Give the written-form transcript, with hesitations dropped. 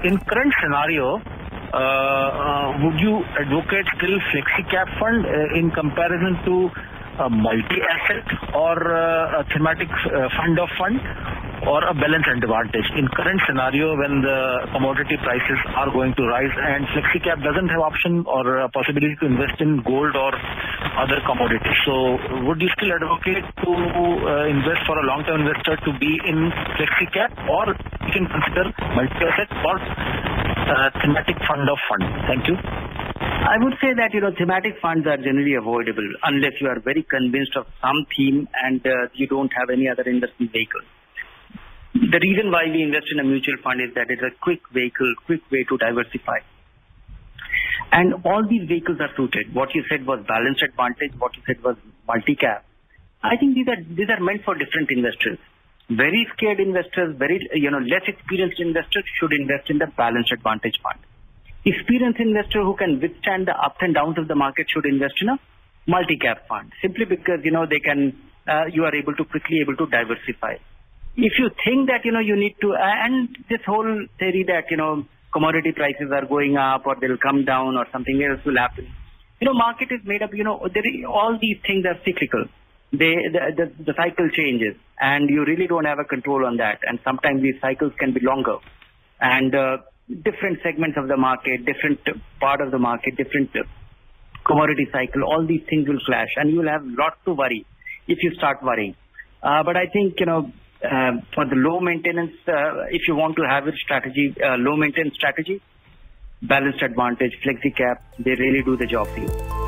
in current scenario, would you advocate still flexi cap fund in comparison to a multi-asset or a thematic fund of fund, or a balance advantage in current scenario when the commodity prices are going to rise and flexi cap doesn't have option or a possibility to invest in gold or other commodities? So would you still advocate to invest for a long-term investor to be in flexi cap, or you can consider multi-asset or thematic fund of fund? Thank you. I would say that, thematic funds are generally avoidable unless you are very convinced of some theme and you don't have any other investment vehicle. The reason why we invest in a mutual fund is that it's a quick vehicle, quick way to diversify. And all these vehicles are suited. What you said was balanced advantage, what you said was multi-cap. I think these are meant for different investors. Very scared investors, less experienced investors should invest in the balanced advantage fund. Experienced investor who can withstand the ups and downs of the market should invest in a multi-cap fund, simply because, you are able to diversify. If you think that, you need to, and this whole theory that, commodity prices are going up or they'll come down or something else will happen. Market is made up, all these things are cyclical. The cycle changes and you really don't have a control on that. And sometimes these cycles can be longer. And different segments of the market, different part of the market, different commodity cycle, all these things will clash and you will have lots to worry if you start worrying. But I think, for the low maintenance, if you want to have a strategy, low maintenance strategy, balanced advantage, flexi cap, they really do the job for you.